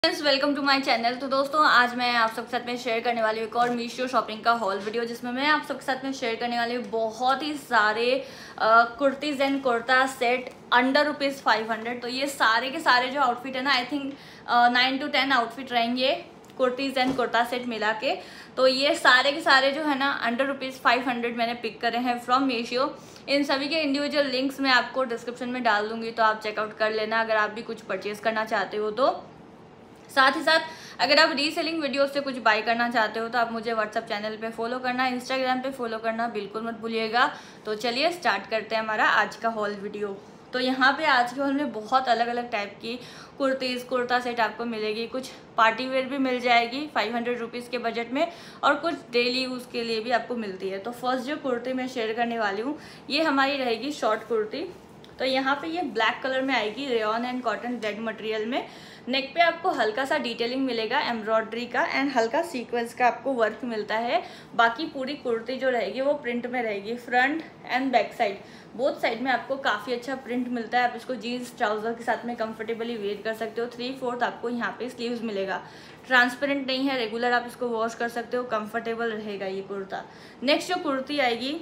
Friends, welcome to my channel. तो दोस्तों, आज मैं आप सबके साथ में शेयर करने वाली हूँ एक और मीशो शॉपिंग का हॉल वीडियो, जिसमें मैं आप सबके साथ में शेयर करने वाली हूँ बहुत ही सारे kurtis and kurta set under ₹500। तो ये सारे के सारे जो आउटफिट है ना, आई थिंक 9 to 10 आउटफिट रहेंगे कुर्तीज़ एंड कुर्ता सेट मिला के। तो ये सारे के सारे जो है ना अंडर ₹500 मैंने पिक करे हैं फ्रॉम मीशो। इन सभी के इंडिविजुअल लिंक्स मैं आपको डिस्क्रिप्शन में डाल दूंगी, तो आप चेकआउट कर लेना अगर आप भी कुछ परचेज करना चाहते हो तो। साथ ही साथ अगर आप रीसेलिंग वीडियो से कुछ बाय करना चाहते हो तो आप मुझे व्हाट्सअप चैनल पे फॉलो करना, इंस्टाग्राम पे फॉलो करना बिल्कुल मत भूलिएगा। तो चलिए स्टार्ट करते हैं हमारा आज का हॉल वीडियो। तो यहाँ पे आज के हॉल में बहुत अलग अलग टाइप की कुर्तीज़ कुर्ता सेट आपको मिलेगी। कुछ पार्टी वेयर भी मिल जाएगी 500 रुपीज़ के बजट में, और कुछ डेली यूज़ के लिए भी आपको मिलती है। तो फर्स्ट जो कुर्ती मैं शेयर करने वाली हूँ ये हमारी रहेगी शॉर्ट कुर्ती। तो यहाँ पे ये ब्लैक कलर में आएगी, rayon and cotton blend material में। नेक पे आपको हल्का सा डिटेलिंग मिलेगा एम्ब्रॉयडरी का, एंड हल्का सीक्वेंस का आपको वर्क मिलता है। बाकी पूरी कुर्ती जो रहेगी वो प्रिंट में रहेगी। Front and back side both side में आपको काफ़ी अच्छा प्रिंट मिलता है। आप इसको जीन्स ट्राउजर के साथ में कंफर्टेबली वेयर कर सकते हो। 3/4 आपको यहाँ पे स्लीव्स मिलेगा। ट्रांसपेरेंट नहीं है, रेगुलर आप इसको वॉश कर सकते हो, कंफर्टेबल रहेगा ये कुर्ता। नेक्स्ट जो कुर्ती आएगी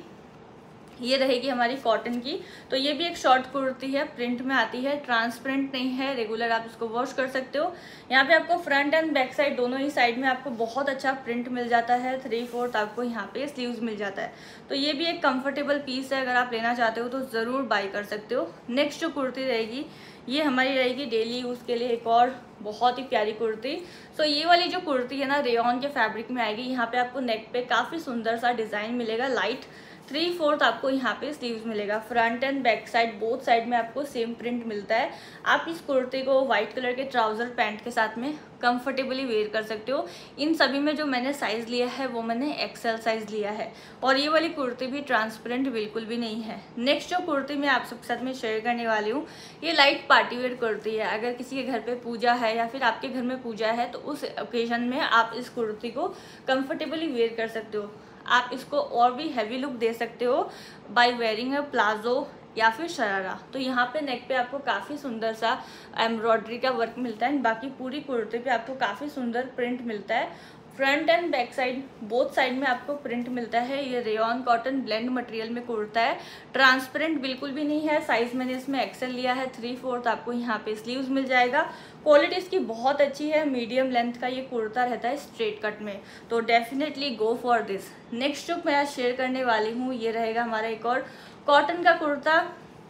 ये रहेगी हमारी कॉटन की। तो ये भी एक शॉर्ट कुर्ती है, प्रिंट में आती है, ट्रांसपेरेंट नहीं है, रेगुलर आप इसको वॉश कर सकते हो। यहाँ पे आपको फ्रंट एंड बैक साइड दोनों ही साइड में आपको बहुत अच्छा प्रिंट मिल जाता है। 3/4 आपको यहाँ पे स्लीव्स मिल जाता है। तो ये भी एक कंफर्टेबल पीस है, अगर आप लेना चाहते हो तो ज़रूर बाई कर सकते हो। नेक्स्ट जो कुर्ती रहेगी ये हमारी रहेगी डेली यूज़ के लिए एक और बहुत ही प्यारी कुर्ती। सो ये वाली जो कुर्ती है ना रेयॉन के फैब्रिक में आएगी। यहाँ पे आपको नेक पे काफ़ी सुंदर सा डिज़ाइन मिलेगा। लाइट 3/4 आपको यहाँ पे स्लीव्स मिलेगा। Front and back side both side में आपको सेम प्रिंट मिलता है। आप इस कुर्ती को व्हाइट कलर के ट्राउजर पैंट के साथ में कंफर्टेबली वेयर कर सकते हो। इन सभी में जो मैंने साइज़ लिया है वो मैंने एक्सेल साइज़ लिया है, और ये वाली कुर्ती भी ट्रांसपेरेंट बिल्कुल भी नहीं है। नेक्स्ट जो कुर्ती मैं आप सबके साथ में शेयर करने वाली हूँ ये लाइट पार्टी वेयर कुर्ती है। अगर किसी के घर पे पूजा है या फिर आपके घर में पूजा है तो उस ओकेजन में आप इस कुर्ती को कंफर्टेबली वेयर कर सकते हो। आप इसको और भी हैवी लुक दे सकते हो बाय वेयरिंग अ प्लाजो या फिर शरारा। तो यहाँ पे नेक पे आपको काफ़ी सुंदर सा एम्ब्रॉयडरी का वर्क मिलता है। बाकी पूरी कुर्ती पे आपको काफ़ी सुंदर प्रिंट मिलता है। Front and back side both side में आपको प्रिंट मिलता है। ये रेयॉन कॉटन ब्लेंड मटेरियल में कुर्ता है, ट्रांसपेरेंट बिल्कुल भी नहीं है। साइज मैंने इसमें एक्सेल लिया है। 3/4 आपको यहाँ पे स्लीव्स मिल जाएगा। क्वालिटी इसकी बहुत अच्छी है। मीडियम लेंथ का ये कुर्ता रहता है स्ट्रेट कट में, तो definitely go for this. Next जो मैं आज शेयर करने वाली हूँ ये रहेगा हमारा एक और कॉटन का कुर्ता,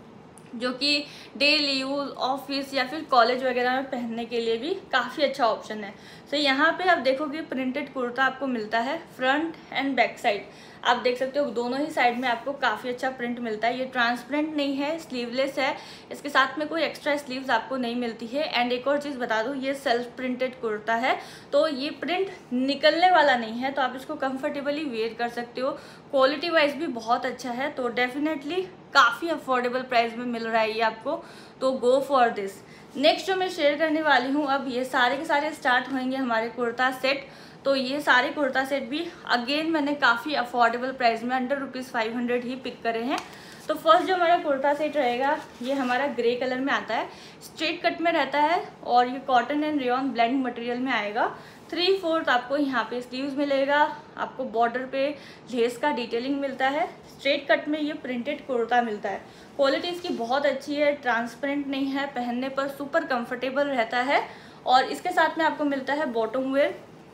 जो कि डेली यूज ऑफिस या फिर कॉलेज वगैरह में पहनने के लिए भी काफ़ी अच्छा ऑप्शन है। तो यहाँ पे आप देखोगे प्रिंटेड कुर्ता आपको मिलता है। फ्रंट एंड बैक साइड आप देख सकते हो दोनों ही साइड में आपको काफ़ी अच्छा प्रिंट मिलता है। ये ट्रांसपेरेंट नहीं है, स्लीवलेस है। इसके साथ में कोई एक्स्ट्रा स्लीव्स आपको नहीं मिलती है। एंड एक और चीज़ बता दूँ, ये सेल्फ प्रिंटेड कुर्ता है, तो ये प्रिंट निकलने वाला नहीं है, तो आप इसको कंफर्टेबली वेयर कर सकते हो। क्वालिटी वाइज भी बहुत अच्छा है, तो डेफिनेटली काफ़ी अफोर्डेबल प्राइस में मिल रहा है ये आपको, तो गो फॉर दिस। नेक्स्ट जो मैं शेयर करने वाली हूँ अब ये सारे के सारे स्टार्ट होंगे हमारे कुर्ता सेट। तो ये सारे कुर्ता सेट भी अगेन मैंने काफ़ी अफोर्डेबल प्राइस में अंडर ₹500 ही पिक करे हैं। तो फर्स्ट जो हमारा कुर्ता सेट रहेगा ये हमारा ग्रे कलर में आता है, स्ट्रेट कट में रहता है, और ये cotton and rayon blend material में आएगा। 3/4 आपको यहाँ पे स्लीव्स मिलेगा। आपको बॉर्डर पे लेस का डिटेलिंग मिलता है। स्ट्रेट कट में ये प्रिंटेड कुर्ता मिलता है। क्वालिटी इसकी बहुत अच्छी है, ट्रांसपेरेंट नहीं है, पहनने पर सुपर कंफर्टेबल रहता है। और इसके साथ में आपको मिलता है बॉटम वेयर,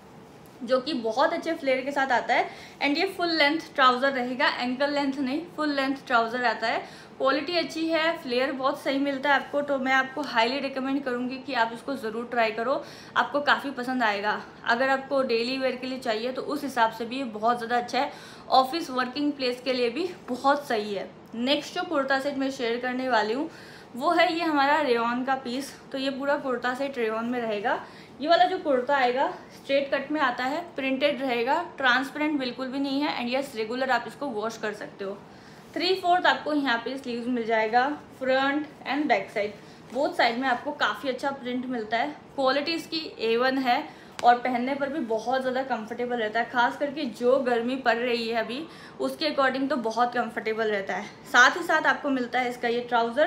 जो कि बहुत अच्छे फ्लेयर के साथ आता है। एंड ये फुल लेंथ ट्राउज़र रहेगा, एंकल लेंथ नहीं, फुल लेंथ ट्राउज़र आता है। क्वालिटी अच्छी है, फ्लेयर बहुत सही मिलता है आपको, तो मैं आपको हाईली रिकमेंड करूँगी कि आप इसको ज़रूर ट्राई करो, आपको काफ़ी पसंद आएगा। अगर आपको डेली वेयर के लिए चाहिए तो उस हिसाब से भी ये बहुत ज़्यादा अच्छा है। ऑफिस वर्किंग प्लेस के लिए भी बहुत सही है। नेक्स्ट जो कुर्ता सेट मैं शेयर करने वाली हूँ वो है ये हमारा रेयॉन का पीस। तो ये पूरा कुर्ता सेट रेयॉन में रहेगा। ये वाला जो कुर्ता आएगा स्ट्रेट कट में आता है, प्रिंटेड रहेगा, ट्रांसपेरेंट बिल्कुल भी नहीं है, एंड यस रेगुलर आप इसको वॉश कर सकते हो। 3/4 आपको यहाँ पे स्लीव्स मिल जाएगा। Front and back side both side में आपको काफ़ी अच्छा प्रिंट मिलता है। क्वालिटी इसकी A1 है, और पहनने पर भी बहुत ज़्यादा कंफर्टेबल रहता है। खास करके जो गर्मी पड़ रही है अभी उसके अकॉर्डिंग तो बहुत कंफर्टेबल रहता है। साथ ही साथ आपको मिलता है इसका ये ट्राउज़र,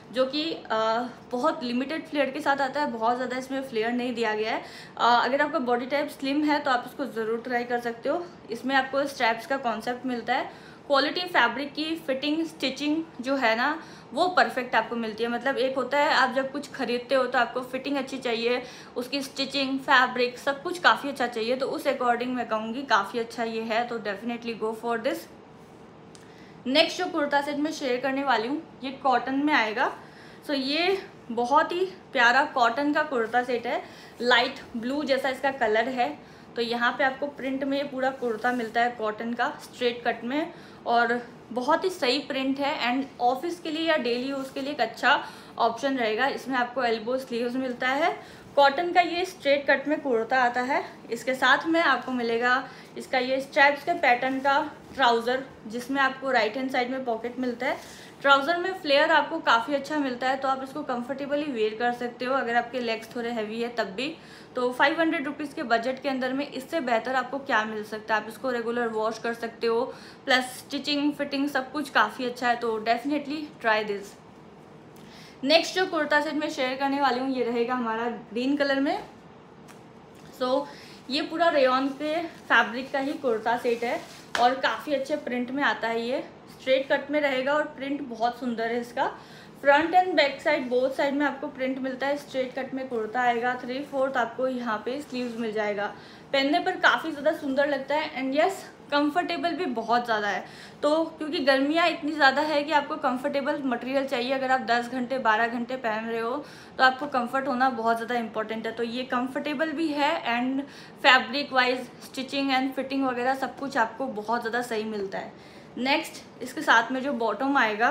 जो कि बहुत लिमिटेड फ्लेयर के साथ आता है, बहुत ज़्यादा इसमें फ्लेयर नहीं दिया गया है। अगर आपका बॉडी टाइप स्लिम है तो आप इसको ज़रूर ट्राई कर सकते हो। इसमें आपको स्ट्रैप्स का कॉन्सेप्ट मिलता है, क्वालिटी फैब्रिक की फिटिंग स्टिचिंग जो है ना वो परफेक्ट आपको मिलती है। मतलब एक होता है आप जब कुछ खरीदते हो तो आपको फिटिंग अच्छी चाहिए, उसकी स्टिचिंग फैब्रिक सब कुछ काफ़ी अच्छा चाहिए, तो उस अकॉर्डिंग मैं कहूँगी काफ़ी अच्छा ये है, तो definitely go for this. Next जो कुर्ता सेट मैं शेयर करने वाली हूँ ये कॉटन में आएगा। सो ये बहुत ही प्यारा कॉटन का कुर्ता सेट है, लाइट ब्लू जैसा इसका कलर है। तो यहाँ पे आपको प्रिंट में ये पूरा कुर्ता मिलता है कॉटन का स्ट्रेट कट में, और बहुत ही सही प्रिंट है एंड ऑफिस के लिए या डेली यूज़ के लिए एक अच्छा ऑप्शन रहेगा। इसमें आपको एल्बो स्लीव्स मिलता है, कॉटन का ये स्ट्रेट कट में कुर्ता आता है। इसके साथ में आपको मिलेगा इसका ये स्ट्रैप्स के पैटर्न का ट्राउज़र, जिसमें आपको राइट हैंड साइड में पॉकेट मिलता है। ट्राउज़र में फ्लेयर आपको काफ़ी अच्छा मिलता है, तो आप इसको कंफर्टेबली वेयर कर सकते हो अगर आपके लेग्स थोड़े हैवी है तब भी। तो 500 रुपीज़ के बजट के अंदर में इससे बेहतर आपको क्या मिल सकता है। आप इसको रेगुलर वॉश कर सकते हो, प्लस स्टिचिंग फिटिंग सब कुछ काफ़ी अच्छा है, तो डेफिनेटली ट्राई दिस। नेक्स्ट जो कुर्ता सेट मैं शेयर करने वाली हूँ ये रहेगा हमारा ग्रीन कलर में। सो ये पूरा रेयॉन के फैब्रिक का ही कुर्ता सेट है और काफ़ी अच्छे प्रिंट में आता है। ये स्ट्रेट कट में रहेगा और प्रिंट बहुत सुंदर है इसका। Front and back side both side में आपको प्रिंट मिलता है। स्ट्रेट कट में कुर्ता आएगा, 3/4 आपको यहाँ पे स्लीव्स मिल जाएगा। पहनने पर काफ़ी ज़्यादा सुंदर लगता है एंड यस कंफर्टेबल भी बहुत ज़्यादा है। तो क्योंकि गर्मियाँ इतनी ज़्यादा है कि आपको कंफर्टेबल मटेरियल चाहिए। अगर आप 10 घंटे 12 घंटे पहन रहे हो तो आपको कंफर्ट होना बहुत ज़्यादा इंपॉर्टेंट है। तो ये कंफर्टेबल भी है and fabric wise stitching and fitting वगैरह सब कुछ आपको बहुत ज़्यादा सही मिलता है। नेक्स्ट इसके साथ में जो बॉटम आएगा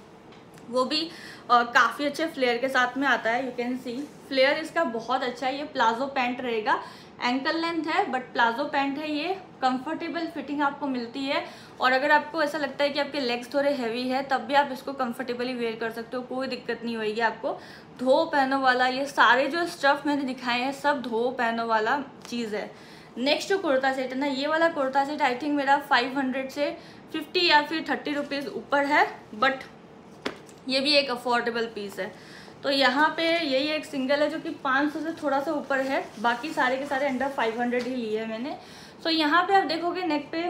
वो भी काफ़ी अच्छे फ्लेयर के साथ में आता है। यू कैन सी फ्लेयर इसका बहुत अच्छा है। ये प्लाजो पैंट रहेगा, एंकल लेंथ है बट प्लाजो पैंट है। ये कंफर्टेबल फिटिंग आपको मिलती है और अगर आपको ऐसा लगता है कि आपके लेग्स थोड़े हैवी है तब भी आप इसको कंफर्टेबली वेयर कर सकते हो, कोई दिक्कत नहीं होगी आपको। धो पहनो वाला ये सारे जो स्टफ मैंने दिखाए हैं सब धो पहनो वाला चीज़ है। नेक्स्ट जो कुर्ता सेट है ना ये वाला कुर्ता सेट आई थिंक मेरा 500 से 50 या फिर 30 रुपीज़ ऊपर है, बट ये भी एक अफोर्डेबल पीस है। तो यहाँ पे यही एक सिंगल है जो कि 500 से थोड़ा सा ऊपर है, बाकी सारे के सारे अंडर 500 ही लिए है मैंने। सो यहाँ पे आप देखोगे नेक पे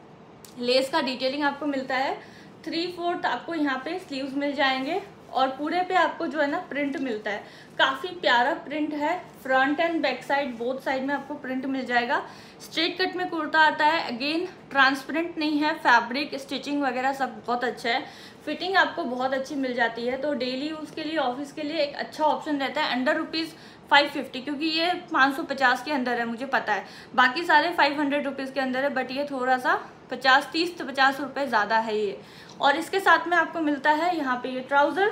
लेस का डिटेलिंग आपको मिलता है, 3/4 आपको यहाँ पे स्लीव्स मिल जाएंगे और पूरे पे आपको जो है ना प्रिंट मिलता है। काफ़ी प्यारा प्रिंट है, front and back side both side में आपको प्रिंट मिल जाएगा। स्ट्रेट कट में कुर्ता आता है, अगेन ट्रांसपेरेंट नहीं है, फैब्रिक स्टिचिंग वगैरह सब बहुत अच्छा है, फिटिंग आपको बहुत अच्छी मिल जाती है। तो डेली यूज़ के लिए ऑफिस के लिए एक अच्छा ऑप्शन रहता है। अंडर ₹550 क्योंकि ये 550 के अंदर है मुझे पता है, बाकी सारे 500 रुपीज़ के अंदर है, बट ये थोड़ा सा 30 से 50 रुपये ज़्यादा है ये। और इसके साथ में आपको मिलता है यहाँ पे ये ट्राउज़र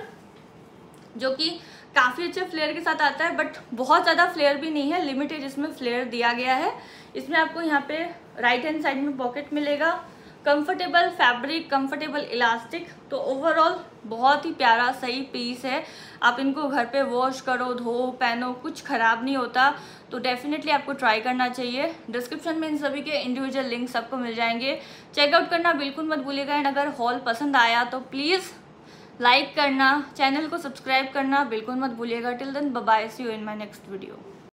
जो कि काफ़ी अच्छे फ्लेयर के साथ आता है, बट बहुत ज़्यादा फ्लेयर भी नहीं है, लिमिटेड इसमें फ्लेयर दिया गया है। इसमें आपको यहाँ पे राइट हैंड साइड में पॉकेट मिलेगा, कंफर्टेबल फैब्रिक, कंफर्टेबल इलास्टिक। तो ओवरऑल बहुत ही प्यारा सही पीस है। आप इनको घर पे वॉश करो, धो पहनो, कुछ ख़राब नहीं होता, तो डेफिनेटली आपको ट्राई करना चाहिए। डिस्क्रिप्शन में इन सभी के इंडिविजुअल लिंक सबको मिल जाएंगे, चेकआउट करना बिल्कुल मत भूलिएगा। एंड अगर हॉल पसंद आया तो प्लीज़ लाइक करना, चैनल को सब्सक्राइब करना बिल्कुल मत भूलिएगा। Till then bye bye, see you in my next video.